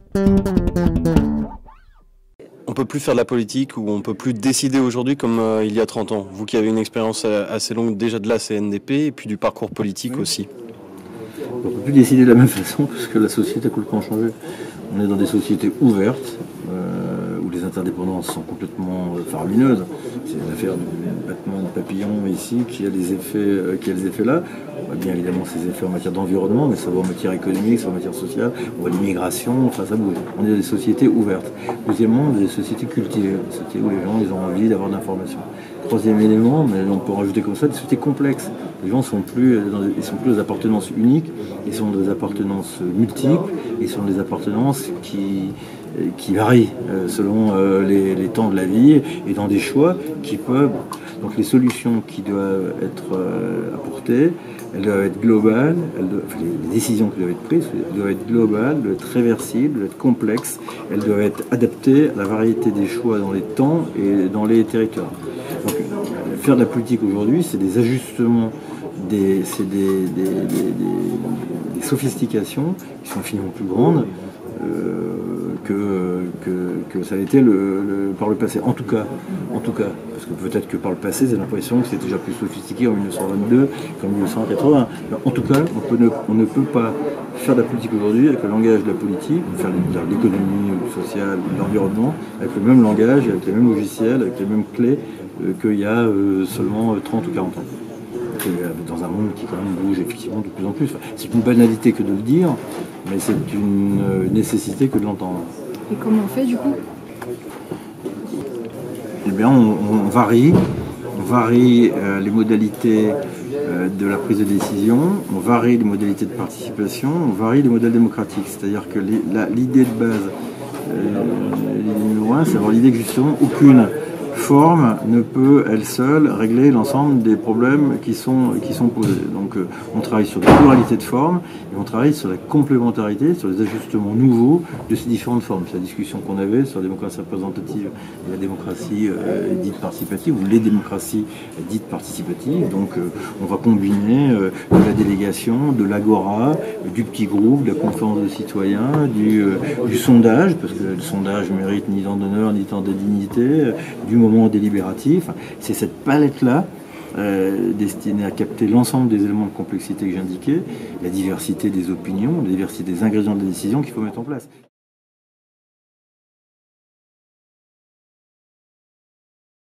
On peut plus faire de la politique ou on peut plus décider aujourd'hui comme il y a 30 ans. Vous qui avez une expérience assez longue déjà de la CNDP et puis du parcours politique aussi. On ne peut plus décider de la même façon parce que la société a complètement changé. On est dans des sociétés ouvertes où les interdépendances sont complètement faramineuses. C'est l'affaire du battement de papillon ici qui a des effets là. On voit bien évidemment ces effets en matière d'environnement, mais ça va en matière économique, ça va en matière sociale, on voit l'immigration, enfin ça bouge. On est dans des sociétés ouvertes. Deuxièmement, des sociétés cultivées, des sociétés où les gens ils ont envie d'avoir de l'information. Troisième élément, mais on peut en rajouter comme ça, des sociétés complexes. Les gens sont plus dans des appartenances uniques, ils sont dans des appartenances multiples, ils sont dans des appartenances qui varient selon les temps de la vie et dans des choix qui peuvent. Donc les solutions qui doivent être apportées, elles doivent être globales, les décisions qui doivent être prises doivent être globales, doivent être réversibles, doivent être complexes, elles doivent être adaptées à la variété des choix dans les temps et dans les territoires. Donc, faire de la politique aujourd'hui, c'est des ajustements, c'est des sophistications qui sont infiniment plus grandes que ça a été par le passé. En tout cas, parce que peut-être que par le passé, j'ai l'impression que c'était déjà plus sophistiqué en 1922 qu'en 1980. Mais en tout cas, on ne peut pas faire de la politique aujourd'hui avec le langage de la politique, faire de l'économie, du social, de l'environnement, avec le même langage, avec les mêmes logiciels, avec les mêmes clés qu'il y a seulement 30 ou 40 ans. Dans un monde qui quand même bouge effectivement de plus en plus. Enfin, c'est une banalité que de le dire, mais c'est une nécessité que de l'entendre. Et comment on fait du coup? Eh bien, on varie les modalités de la prise de décision, on varie les modalités de participation, on varie les modèles démocratiques. C'est-à-dire que l'idée de base, l'idée numéro un, c'est d'avoir l'idée que justement aucune forme ne peut, elle seule, régler l'ensemble des problèmes qui sont posés. Donc on travaille sur la pluralité de formes et on travaille sur la complémentarité, sur les ajustements nouveaux de ces différentes formes. C'est la discussion qu'on avait sur la démocratie représentative et la démocratie dite participative, ou les démocraties dites participatives. Donc on va combiner de la délégation, de l'agora, du petit groupe, de la conférence de citoyens, du sondage, parce que le sondage mérite ni tant d'honneur ni tant de dignité, du moment délibératif. C'est cette palette-là destinée à capter l'ensemble des éléments de complexité que j'indiquais, la diversité des opinions, la diversité des ingrédients de la décision qu'il faut mettre en place.